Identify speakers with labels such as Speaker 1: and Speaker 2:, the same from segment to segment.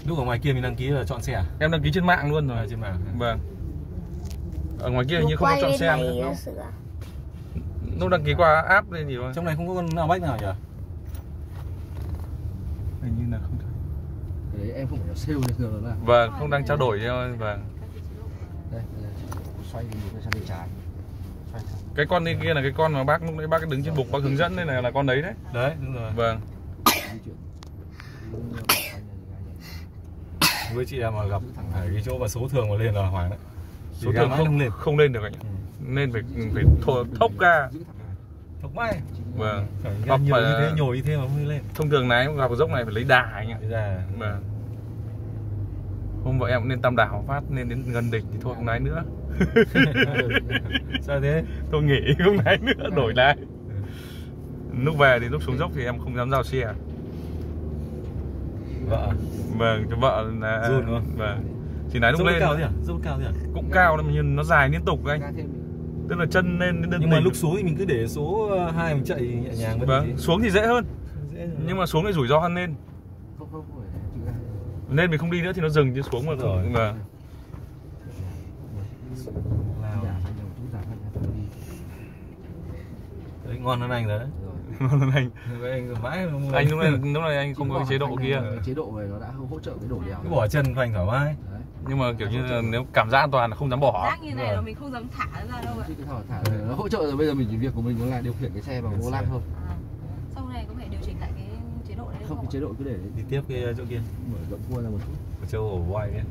Speaker 1: Lúc ở ngoài kia mình đăng ký là chọn xe à?
Speaker 2: Em đăng ký trên mạng luôn rồi.
Speaker 1: Trên mạng.
Speaker 2: Vâng. Ở ngoài kia hình như không có chọn xe nữa. Lúc đăng ký qua app lên gì thôi.
Speaker 1: Trong này không có con nào bách nào nhỉ?
Speaker 2: Hình như là không.
Speaker 3: Đấy em không phải là sale được rồi là.
Speaker 2: Vâng, không đang trao đổi thôi. Vâng.
Speaker 3: Đây, xoay thì mình sang bên trái. Xoay sang.
Speaker 2: Cái con kia là cái con mà bác lúc nãy bác đứng trên bục bác hướng dẫn đây là con đấy đấy.
Speaker 1: Đấy, đúng rồi.
Speaker 2: Vâng.
Speaker 1: Với chị em mà gặp cái chỗ và số thường mà lên là hoảng đấy.
Speaker 2: Số thường không lên được anh ạ. Nên phải thốc ga.
Speaker 1: Thốc may.
Speaker 2: Vâng.
Speaker 1: Gặp nhiều như thế, nhồi như thế mà không lên.
Speaker 2: Thông thường lái gặp dốc này phải lấy đà anh ạ. Vâng. Hôm vợ em cũng lên Tam Đảo phát nên đến gần đỉnh thì thôi không lái nữa.
Speaker 1: Sao thế?
Speaker 2: Tôi nghỉ không lái nữa, đổi lái. Lúc về thì lúc xuống dốc thì em không dám giao xe.
Speaker 1: Vợ?
Speaker 2: Vâng, cho vợ là
Speaker 1: run đúng không?
Speaker 2: Vâng. Chỉ lái lúc
Speaker 1: dốc
Speaker 2: lên
Speaker 1: cao thế à? Dốc cao thế à?
Speaker 2: Cũng cao lắm nhưng nó dài liên tục anh. Tức là chân lên đến
Speaker 1: nhưng mà lúc xuống thì mình cứ để số 2 mình chạy nhẹ nhàng.
Speaker 2: Vâng, xuống thì dễ hơn. Nhưng mà xuống thì rủi ro hơn lên. Nên mình không đi nữa thì nó dừng chứ xuống mà rồi. Vâng.
Speaker 1: Đấy, ngon hơn anh rồi đấy.
Speaker 2: Ngon hơn anh.
Speaker 1: Anh
Speaker 2: lúc này anh không có cái chế độ kia.
Speaker 3: Chế độ này nó đã hỗ trợ cái đổ đèo.
Speaker 1: Cứ bỏ chân của anh thoải mái.
Speaker 2: Nhưng mà kiểu như là nếu cảm giác an toàn là không dám bỏ.
Speaker 4: Rác như này là mình không dám thả ra đâu ạ.
Speaker 3: Thả nó hỗ trợ rồi, bây giờ mình chỉ việc của mình là điều khiển cái xe bằng vô lăng thôi.
Speaker 4: Sau này có thể điều chỉnh lại cái chế độ đấy
Speaker 3: không? Cái chế độ cứ để
Speaker 1: đi tiếp cái chỗ kia.
Speaker 3: Mở rộng cua ra một chút.
Speaker 1: Ở châu ổ voi đấy.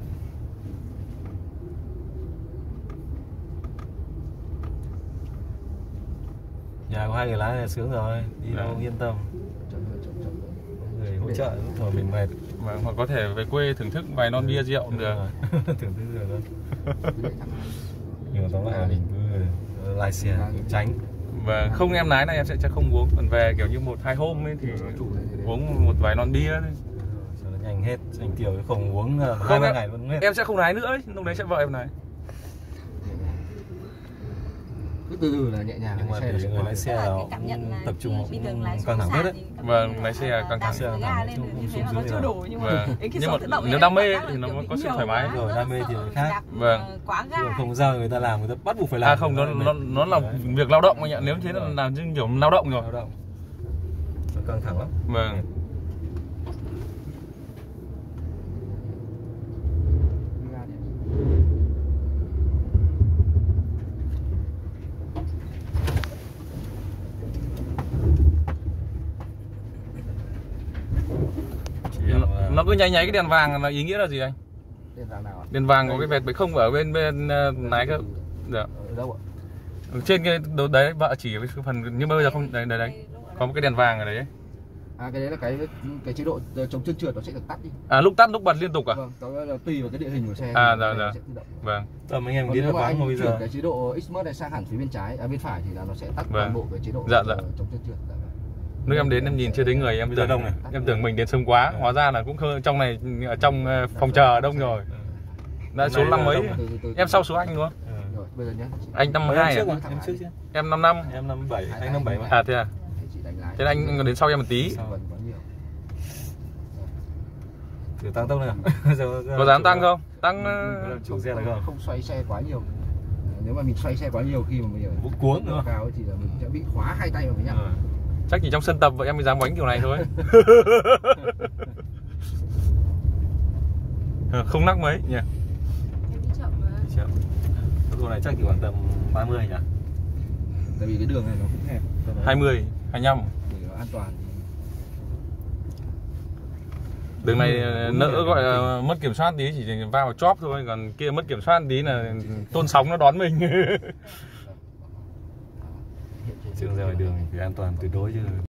Speaker 1: Nhà có 2 người lái là sướng rồi, đi đâu yên tâm. Người hỗ trợ lúc thôi mình mệt.
Speaker 2: Và hoặc có thể về quê thưởng thức vài non bia rượu cũng được.
Speaker 1: Thưởng thức được luôn. Nhưng mà tóm lại là mình cứ lái xe tránh.
Speaker 2: Và không em lái này em sẽ không uống, còn về kiểu như 1-2 hôm ấy thì uống một vài non bia đấy.
Speaker 1: Cho nó nhanh hết, anh Kiều không uống 2-3 ngày vẫn hết.
Speaker 2: Em sẽ không lái nữa ấy, lúc đấy sẽ vợ em lái.
Speaker 3: Cứ từ từ là nhẹ nhàng.
Speaker 1: Nhưng mà để người lái xe là tập trung căng thẳng hết đấy.
Speaker 2: Vâng, lái xe căng thẳng.
Speaker 4: Chưa đủ nhưng mà
Speaker 2: nếu đam mê thì nó có sự thoải mái.
Speaker 1: Rồi đam mê thì khác.
Speaker 2: Vâng.
Speaker 4: Quá ga.
Speaker 1: Không giao người ta làm, người ta bắt buộc phải làm.
Speaker 2: À không, nó là việc lao động anh ạ. Nếu thế là làm kiểu lao động rồi.
Speaker 1: Nó căng thẳng lắm.
Speaker 2: Vâng. Nó cứ nháy cái đèn vàng là ý nghĩa là gì anh?
Speaker 3: Đèn vàng nào ạ?
Speaker 2: Đèn vàng có cái vệt bởi không ở bên lái cơ. Dạ.
Speaker 3: Ở đâu ạ?
Speaker 2: Trên cái đấy vợ chỉ cái phần nhưng bây giờ không đấy. Có một cái đèn vàng ở đấy.
Speaker 3: À cái đấy là cái chế độ chống trơn trượt nó sẽ được tắt đi.
Speaker 2: À lúc tắt lúc bật liên tục à?
Speaker 3: Vâng, đó là tùy vào cái địa hình của xe.
Speaker 2: À dạ. Vâng.
Speaker 1: Tầm anh em đi là vắng bây giờ.
Speaker 3: Cái chế độ Xmart này sang hẳn phía bên trái, bên phải thì là nó sẽ tắt toàn bộ cái chế độ chống trơn trượt.
Speaker 2: Lúc em đến em nhìn chưa thấy người em bây giờ đông này. Em tưởng mình đến sớm quá, hóa ra là cũng trong này ở trong phòng chờ đông rồi. Đã số 5 mấy. Em sau số anh đúng không?
Speaker 3: Rồi, bây giờ nhé.
Speaker 2: Anh 52 à?
Speaker 1: Em trước chứ.
Speaker 2: Em 55.
Speaker 1: Em 57, anh 57 mà.
Speaker 2: À thế à? Thế anh còn đến sau em một tí.
Speaker 1: Thử tăng tốc nào.
Speaker 2: Có dám tăng không? Tăng
Speaker 1: chủ xe là
Speaker 3: không xoay xe quá nhiều. Nếu mà mình xoay xe quá nhiều khi mà mình
Speaker 1: ở cuốn nữa
Speaker 3: cao thì là mình sẽ bị khóa hai tay vào với nhau.
Speaker 2: Chắc chỉ trong sân tập vậy em mới dám bánh kiểu này thôi. Không nắc mấy nhỉ.
Speaker 1: Chậm. Tốc độ này chắc chỉ khoảng tầm 30 nhỉ.
Speaker 3: Tại vì cái đường này nó cũng hẹp.
Speaker 2: 20, 25.
Speaker 3: Để nó an toàn.
Speaker 2: Đường này nỡ gọi là mất kiểm soát tí chỉ va vào chóp thôi, còn kia mất kiểm soát tí là tôn sóng nó đón mình.
Speaker 1: Trường ra ngoài đường thì an toàn tuyệt đối chứ.